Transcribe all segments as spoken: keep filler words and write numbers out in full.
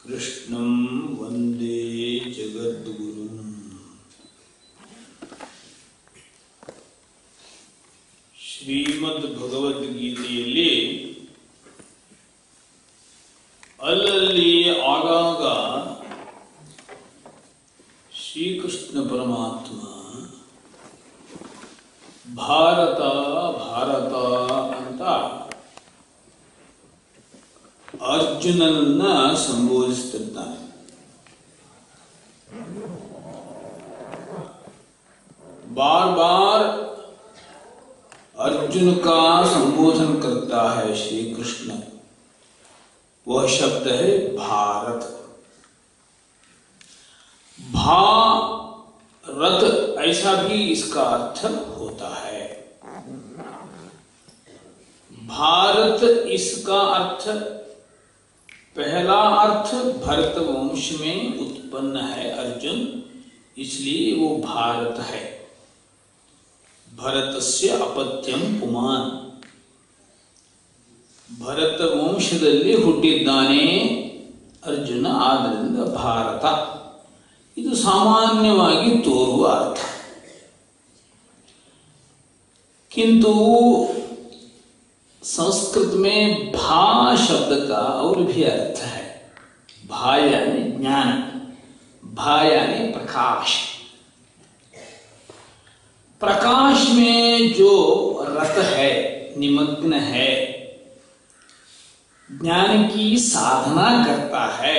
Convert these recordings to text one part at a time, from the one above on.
कृष्णं वंदे जगद्गुरुं। ಶ್ರೀಮದ್ ಭಗವದ್ಗೀತೆಯಲ್ಲಿ ಅಲ್ಲಲ್ಲಿ ಆಗಾಗ ಶ್ರೀಕೃಷ್ಣ ಪರಮಾತ್ಮ ಭಾರತ ಭಾರತ ಅಂತ ಅರ್ಜುನನನ್ನ ಸಂಬೋಧಿಸುತ್ತಿದ್ದಾನೆ. बार बार अर्जुन का संबोधन करता है श्री कृष्ण. वह शब्द है भारत. भारत ऐसा भी इसका अर्थ होता है. भारत इसका अर्थ, पहला अर्थ भरत वंश में उत्पन्न है अर्जुन, इसलिए वो भारत है. ಭರತಸ್ಯ ಅಪತ್ಯಂ ಪುಮಾನ್, ಭರತ ವಂಶದಲ್ಲಿ ಹುಟ್ಟಿದ್ದಾನೆ ಅರ್ಜುನ, ಆದ್ದರಿಂದ ಭಾರತ. ಇದು ಸಾಮಾನ್ಯವಾಗಿ ತೋರುವ ಅರ್ಥ. किंतु संस्कृत में भा शब्द का और भी अर्थ है. भा यानी ज्ञान, भा यानी प्रकाश. प्रकाश में जो रत है, निमग्न है, ज्ञान की साधना करता है,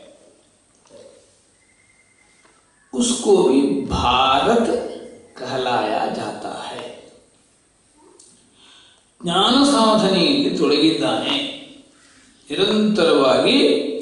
उसको भी भारत कहलाया जाता है. ಜ್ಞಾನ ಸಾಧನೆಯಲ್ಲಿ ತೊಡಗಿದ್ದಾನೆ, ನಿರಂತರವಾಗಿ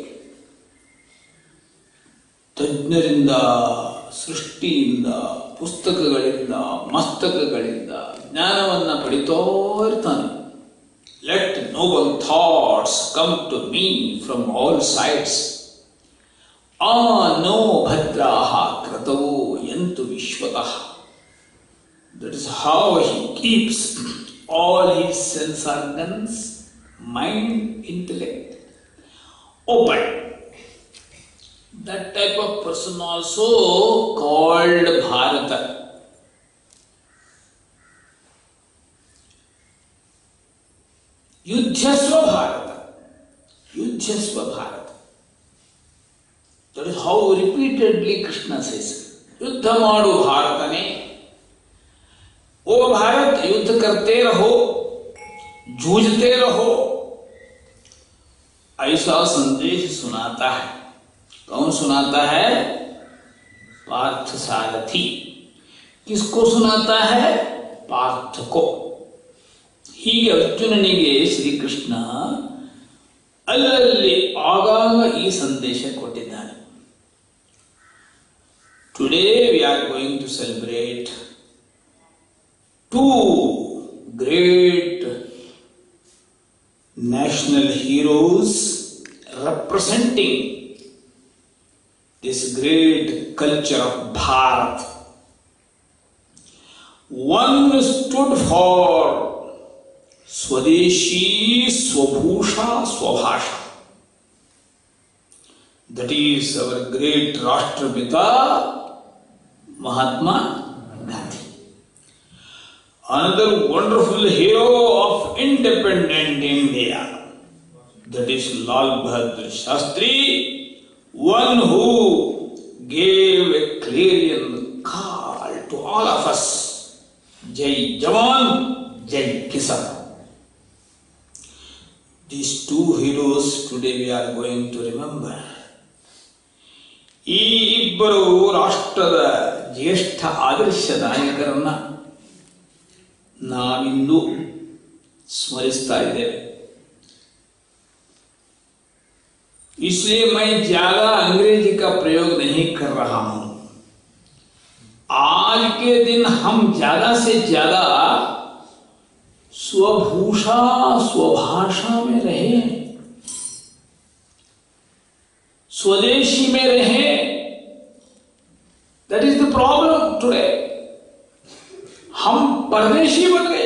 ತಜ್ಞರಿಂದ, ಸೃಷ್ಟಿಯಿಂದ, ಪುಸ್ತಕಗಳಿಂದ, ಮಸ್ತಕಗಳಿಂದ ಜ್ಞಾನವನ್ನು ಪಡಿತೋ ಇರ್ತಾನೆ. Let noble thoughts come to me from all sides. ಆ ನೋ ಭದ್ರಾಹ ಕ್ರತವೋ ಯಂತು ವಿಶ್ವತಃ. That is how he keeps all his sense organs, mind, intellect open. That type of person also called Bharata. Yudhyasva Bharata. Yudhyasva Bharata. That is how repeatedly Krishna says, Yuddha madu Bharatane. ओ भारत, युद्ध करते रहो, जूझते रहो, ऐसा संदेश सुनाता है. कौन सुनाता है? पार्थ सारथी. किसको सुनाता है? पार्थ को. ಹೀಗೆ ಅರ್ಜುನನಿಗೆ ಶ್ರೀಕೃಷ್ಣ ಅಲ್ಲಲ್ಲಿ ಆಗಾಗ ಈ ಸಂದೇಶ ಕೊಟ್ಟಿದ್ದಾನೆ. Today we are going to celebrate two great national heroes representing this great culture of Bharat. One stood for Swadeshi Swabhusha Swabhasha. That is our great Rashtrapita Mahatma Gandhi. Another wonderful hero of independent India, that is Lal Bahadur Shastri, one who gave a clarion call to all of us. Jai Jawan, Jai Kisan. These two heroes today we are going to remember. ಈ ಇಬ್ಬರು ರಾಷ್ಟ್ರದ ಜ್ಯೇಷ್ಠ ಆದರ್ಶ ನಾಯಕರನ್ನ ನಾವಿಂದು स्मरिस्ता इದ್ದೇವೆ. इसलिए मैं ज्यादा अंग्रेजी का प्रयोग नहीं कर रहा हूं. आज के दिन हम ज्यादा से ज्यादा स्वभूषा स्वभाषा में रहे, स्वदेशी में रहे. That is the problem today. हम परदेशी बन गए,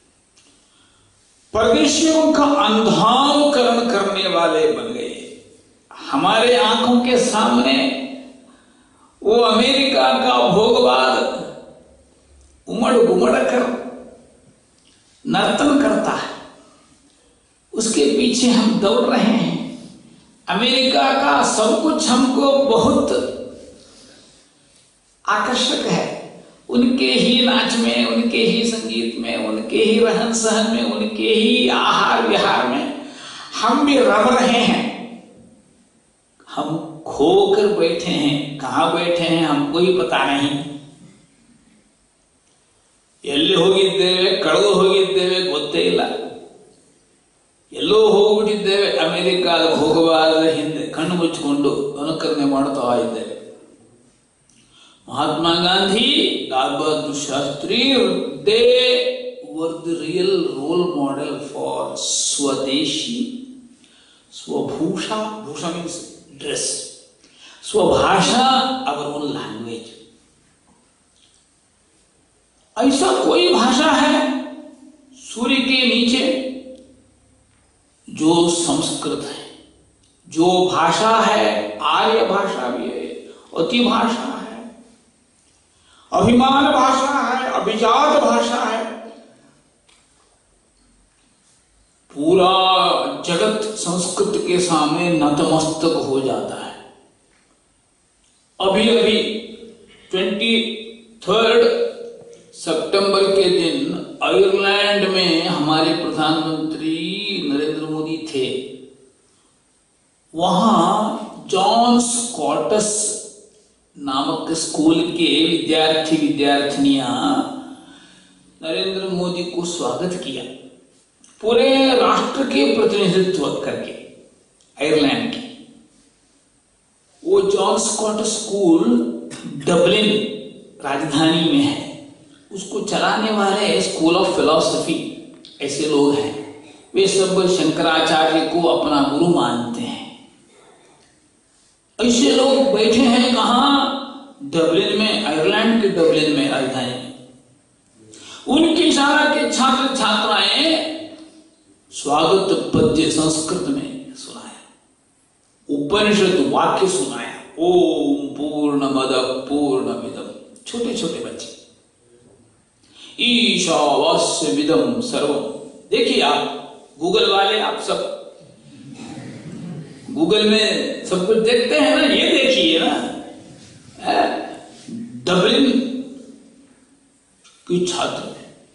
परदेशियों का अंधानुकरण करने वाले बन गए. हमारे आंखों के सामने वो अमेरिका का भोगवाद उमड़ घुमड़ कर नर्तन करता है, उसके पीछे हम दौड़ रहे हैं। अमेरिका का सब कुछ हमको बहुत आकर्षक है, उनके ही नाच में, उनके ही संगीत में, उनके ही रहन सहन में, उनके ही आहार विहार में हम भी रम रहे हैं। हम खोकर बैठे हैं, कहां बैठे हैं हमको ही पता नहीं। ಎಲ್ಲಿ ಹೋಗಿದ್ದೇವೆ, ಕಳೆದು ಹೋಗಿದ್ದೇವೆ ಗೊತ್ತೇ ಇಲ್ಲ. ಎಲ್ಲೋ ಹೋಗ್ಬಿಟ್ಟಿದ್ದೇವೆ, ಅಮೆರಿಕಾದ ಭೋಗವಾದ ಹಿಂದೆ ಕಣ್ಣು ಮುಚ್ಚಿಕೊಂಡು ಅನುಕರಣೆ ಮಾಡ್ತಾ ಇದ್ದೇವೆ. Mahatma Gandhi, Lal Bahadur Shastri, they were the real role model for swadeshi, ಸ್ವಭೂಷಾ. ಭೂಷಾ ಮೀನ್ಸ್ ड्रेस, स्वभाषा, अवर ओन लैंग्वेज. ऐसा कोई भाषा है सूर्य के नीचे जो संस्कृत है? जो भाषा है आर्य भाषा भी है, अति भाषा है, अभिमान भाषा है, अभिजात भाषा है. पूरा जगत संस्कृत के सामने नतमस्तक हो जाता है. अभी अभी ट्वेंटी थर्ड सितंबर के दिन आयरलैंड में हमारे प्रधानमंत्री नरेंद्र मोदी थे. वहां जॉन स्कॉटस नामक स्कूल के विद्यार्थी विद्यार्थिनियां नरेंद्र मोदी को स्वागत किया, पूरे राष्ट्र के प्रतिनिधित्व करके आयरलैंड की. वो जॉन स्कॉटस स्कूल डबलिन राजधानी में है. उसको चलाने वाले स्कूल ऑफ फिलॉसफी ऐसे लोग हैं, वे सब शंकराचार्य को अपना गुरु मानते हैं. ऐसे लोग बैठे हैं कहां? डबलिन में, आयरलैंड के डबलिन में राजधानी में. उनकी शाला के छात्र छात्राएं स्वागत पद्य संस्कृत में सुनाया, उपनिषद वाक्य सुनाया. ओम पूर्णमद पूर्णमिदम. छोटे छोटे बच्चे, ईशावास्य विदम सर्वम. देखिए आप गूगल वाले, आप सब गूगल में सब कुछ देखते हैं ना, ये देखिए ना, डबलिन की छात्र,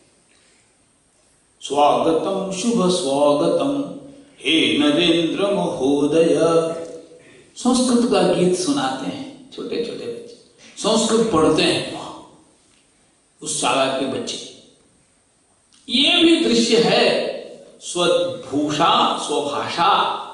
स्वागतम शुभ स्वागतम हे नरेंद्र महोदय. संस्कृत का गीत सुनाते हैं छोटे छोटे बच्चे, संस्कृत पढ़ते हैं उस शाला के बच्चे. ये भी दृश्य है स्वभूषा, स्वभाषा.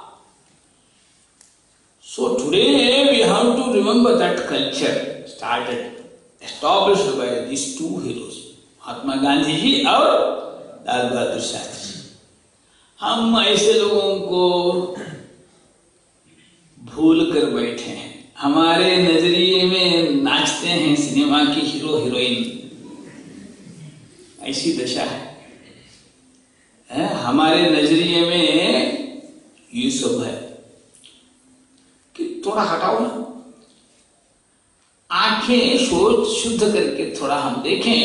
So today we have to remember that culture started, established by this two heroes, Mahatma Gandhi ji और लाल बहादुर शास्त्री. हम ऐसे लोगों को भूल कर बैठे हैं. हमारे नजरिए में नाचते हैं सिनेमा की हीरो हीरोइन. ऐसी दशा है, है? हमारे नजरिए में ये सब है कि थोड़ा हटाओ ना, आंखें सोच शुद्ध करके थोड़ा हम देखें.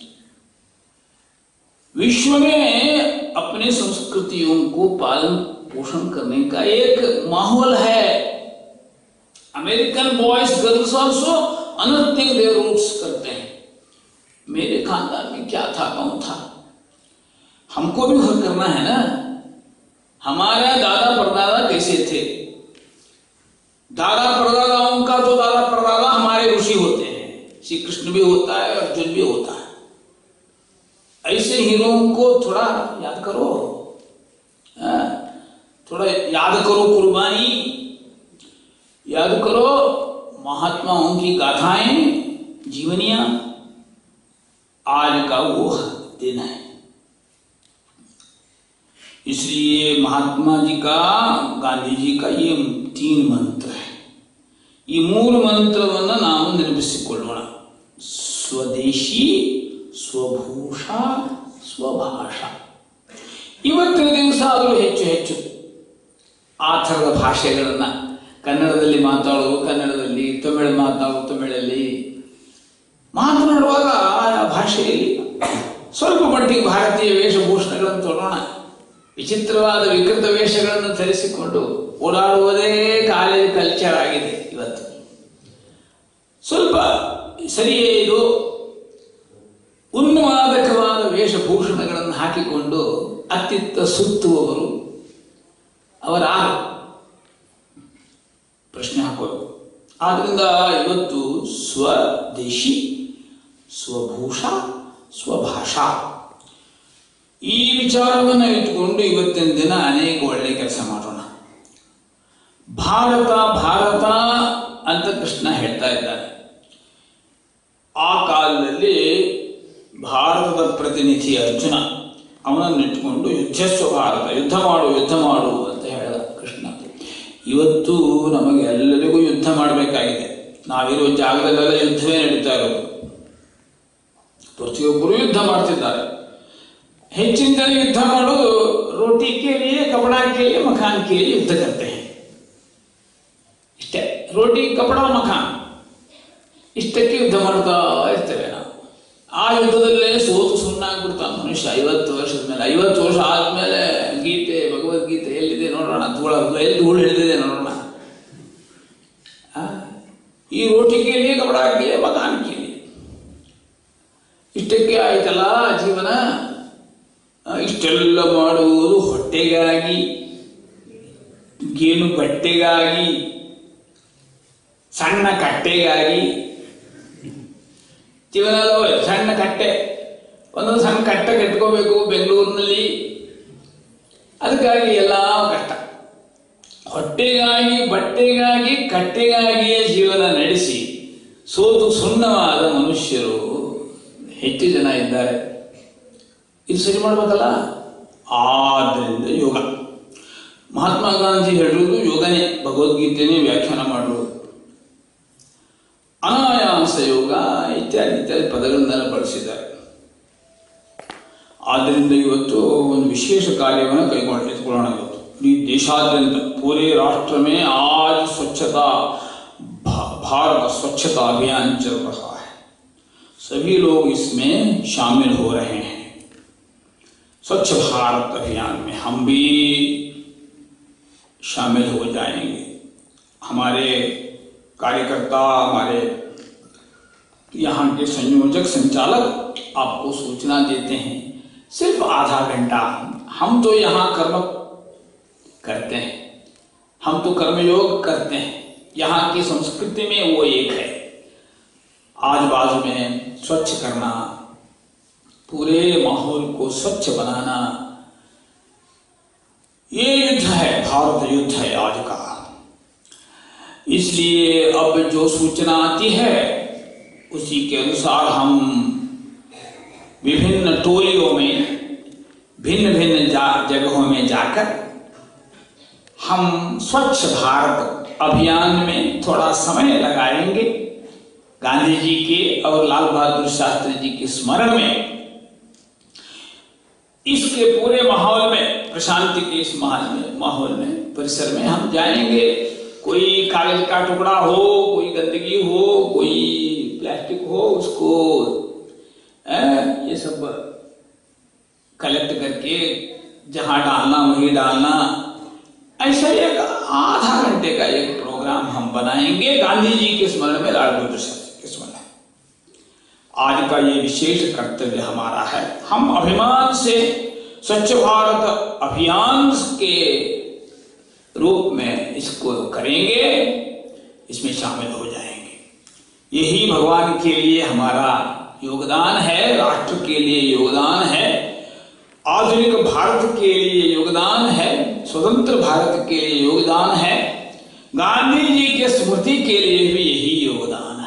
विश्व में अपने संस्कृतियों को पालन पोषण करने का एक माहौल है. American boys girls also anything their roots करते हैं. मेरे खानदान में क्या था, कौन था, हमको भी घर करना है ना. हमारे दादा परदादा कैसे थे? दादा परदादाओं का तो दादा परदादा हमारे ऋषि होते हैं. श्री कृष्ण भी होता है, अर्जुन भी होता है. ऐसे हीरोओं को थोड़ा याद करो, आ, थोड़ा याद करो कुर्बानी, याद करो महात्माओं की गाथाएं, जीवनियां. आज का वो दिन है. इसलिए महात्मा जी का, गांधी जी का ये तीन मंत्र है. ये मूल मंत्रवನ್ನ ನಾವು ನೆನಪಿಸಿಕೊಳ್ಳೋಣ. ಸ್ವದೇಶಿ, ಸ್ವಭೂಷಾ, ಸ್ವಭಾಷಾ. ಇವತ್ತಿನ ದಿವಸ ಆದರೂ ಹೆಚ್ಚು ಹೆಚ್ಚು ಆ ಥರದ ಭಾಷೆಗಳನ್ನ ಕನ್ನಡದಲ್ಲಿ ಮಾತಾಡು ಕನ್ನಡದಲ್ಲಿ, ತಮಿಳು ಮಾತಾಡು ತಮಿಳಲ್ಲಿ. ಮಾತನಾಡುವಾಗ ಆ ಭಾಷೆಯಲ್ಲಿ ಸ್ವಲ್ಪ ಮಟ್ಟಿಗೆ ಭಾರತೀಯ ವೇಷಭೂಷಣಗಳನ್ನು ತೊಡೋಣ. ವಿಚಿತ್ರವಾದ ವಿಕೃತ ವೇಷಗಳನ್ನು ಧರಿಸಿಕೊಂಡು ಓಡಾಡುವುದೇ ಕಾಲೇಜ್ ಕಲ್ಚರ್ ಆಗಿದೆ ಇವತ್ತು. ಸ್ವಲ್ಪ ಸರಿಯೇ ಇದು. ಉನ್ಮಾದಕವಾದ ವೇಷಭೂಷಣಗಳನ್ನು ಹಾಕಿಕೊಂಡು ಅತ್ತಿತ್ತ ಸುತ್ತುವವರು ಅವರಾರು ಪ್ರಶ್ನೆ ಹಾಕೋದು. ಆದ್ರಿಂದ ಇವತ್ತು ಸ್ವದೇಶಿ, ಸ್ವಭೂಷಾ, ಸ್ವಭಾಷಾ ಈ ವಿಚಾರವನ್ನು ಇಟ್ಟುಕೊಂಡು ಇವತ್ತಿನ ದಿನ ಅನೇಕ ಒಳ್ಳೆಯ ಕೆಲಸ ಮಾಡೋಣ. ಭಾರತ ಭಾರತ ಅಂತ ಕೃಷ್ಣ ಹೇಳ್ತಾ ಇದ್ದಾನೆ. ಆ ಕಾಲದಲ್ಲಿ ಭಾರತದ ಪ್ರತಿನಿಧಿ ಅರ್ಜುನ, ಅವನನ್ನು ಇಟ್ಟುಕೊಂಡು ಯುದ್ಧಸ್ವ ಭಾರತ, ಯುದ್ಧ ಮಾಡು ಯುದ್ಧ ಮಾಡು ಅಂತ ಹೇಳಿದ ಕೃಷ್ಣ. ಇವತ್ತು ನಮಗೆ ಎಲ್ಲರಿಗೂ ಯುದ್ಧ ಮಾಡಬೇಕಾಗಿದೆ. ನಾವಿರೋ ಜಾಗದಲ್ಲೆಲ್ಲ ಯುದ್ಧವೇ ನಡೀತಾ ಇರೋದು. ಪ್ರತಿಯೊಬ್ಬರು ಯುದ್ಧ ಮಾಡ್ತಿದ್ದಾರೆ. ಹೆಚ್ಚಿನ ಜನ ಯುದ್ಧ ಮಾಡೋದು ರೋಟಿ ಕೇಳಿಯೇ, ಕಪಡಾ ಕೇಳಿಯೇ, ಮಕಾನ್ ಕೇಳಿ ಯುದ್ಧ ಕರ್ತೆ ಇಷ್ಟೇ. ರೋಟಿ, ಕಪಡಾ, ಮಕಾನ್ ಇಷ್ಟಕ್ಕೆ ಯುದ್ಧ ಮಾಡ್ತಾ ಇರ್ತೇವೆ ನಾವು. ಆ ಯುದ್ಧದಲ್ಲೇ ಸೋತು ಸುಣ್ಣಾಗ್ಬಿಡ್ತಾನೆ ಮನುಷ್ಯ. ಐವತ್ತು ವರ್ಷದ ಮೇಲೆ, ಐವತ್ತು ವರ್ಷ ಆದ್ಮೇಲೆ ಗೀತೆ, ಭಗವದ್ಗೀತೆ ಎಲ್ಲಿದೆ ನೋಡೋಣ, ಧೂಳ ಎಲ್ಲಿ ಧೂಳು ಹಿಡಿದಿದೆ ನೋಡೋಣ. ಈ ರೋಟಿ ಕೇಳಿ, ಕಪಡಾ ಕೇಳಿ, ಮಕಾನ್ ಕೇಳಿ ಇಷ್ಟಕ್ಕೆ ಆಯ್ತಲ್ಲ ಜೀವನ. ಇಷ್ಟೆಲ್ಲ ಮಾಡುವುದು ಹೊಟ್ಟೆಗಾಗಿ, ಗೇಣು ಬಟ್ಟೆಗಾಗಿ, ಸಣ್ಣ ಕಟ್ಟೆಗಾಗಿ. ಜೀವನ ಸಣ್ಣ ಕಟ್ಟೆ, ಒಂದೊಂದು ಸಣ್ಣ ಕಟ್ಟೆ ಕಟ್ಕೋಬೇಕು ಬೆಂಗಳೂರಿನಲ್ಲಿ. ಅದಕ್ಕಾಗಿ ಎಲ್ಲ ಕಷ್ಟ. ಹೊಟ್ಟೆಗಾಗಿ, ಬಟ್ಟೆಗಾಗಿ, ಕಟ್ಟೆಗಾಗಿಯೇ ಜೀವನ ನಡೆಸಿ ಸೋತು ಸುಣ್ಣವಾದ ಮನುಷ್ಯರು ಹೆಚ್ಚು ಜನ ಇದ್ದಾರೆ. ಇದು ಸರಿ ಮಾಡ್ಬೇಕಲ್ಲ. ಆದ್ದರಿಂದ ಯೋಗ, ಮಹಾತ್ಮ ಗಾಂಧಿ ಹೇಳಿರುವುದು ಯೋಗನೇ, ಭಗವದ್ಗೀತೆನೇ ವ್ಯಾಖ್ಯಾನ ಮಾಡಿರುವುದು. ಅನಾಯಾಸ ಯೋಗ ಇತ್ಯಾದಿ ಇತ್ಯಾದಿ ಪದಗಳನ್ನೆಲ್ಲ ಬಳಸಿದ್ದಾರೆ. ಆದ್ದರಿಂದ ಇವತ್ತು ಒಂದು ವಿಶೇಷ ಕಾರ್ಯವನ್ನು ಕೈಗೊಂಡು ಎತ್ಕೊಳ್ಳೋಣ. ಇವತ್ತು ಇಡೀ ದೇಶಾದ್ಯಂತ ಪೂರೇ ರಾಷ್ಟ್ರ ಮೇ ಆಜ್ ಸ್ವಚ್ಛತಾ भारत स्वच्छता अभियान चल रहा है. सभी लोग इसमें शामिल हो रहे हैं. स्वच्छ भारत अभियान में हम भी शामिल हो जाएंगे. हमारे कार्यकर्ता, हमारे यहाँ के संयोजक, संचालक आपको सूचना देते हैं. सिर्फ आधा घंटा हम तो यहाँ कर्म करते हैं, हम तो कर्मयोग करते हैं. यहाँ की संस्कृति में वो एक है. आज बाजू में स्वच्छ करना, पूरे माहौल को स्वच्छ बनाना, ये युद्ध है, भारत युद्ध है आज का. इसलिए अब जो सूचना आती है उसी के अनुसार हम विभिन्न टोलियों में, भिन्न भिन्न जगहों में जाकर हम स्वच्छ भारत अभियान में थोड़ा समय लगाएंगे. गांधी जी के और लाल बहादुर शास्त्री जी के स्मरण में, इसके पूरे माहौल में, प्रशांति के इस माहौल में माहौल में परिसर में हम जाएंगे. कोई कागज का टुकड़ा हो, कोई गंदगी हो, कोई प्लास्टिक हो, उसको ए, ये सब कलेक्ट करके जहां डालना वहीं डालना. ऐसा एक आधा घंटे का एक प्रोग्राम हम बनाएंगे गांधी जी के स्मरण में, लाल बहादुर शास्त्री के स्मरण. आज का ये विशेष कर्तव्य हमारा है. हम अभिमान से स्वच्छ भारत अभियान के रूप में इसको करेंगे, इसमें शामिल हो जाएंगे. यही भगवान के लिए हमारा योगदान है, राष्ट्र के लिए योगदान है, आधुनिक भारत के लिए योगदान है, स्वतंत्र भारत के लिए योगदान है, गांधी जी के स्मृति के लिए भी यही योगदान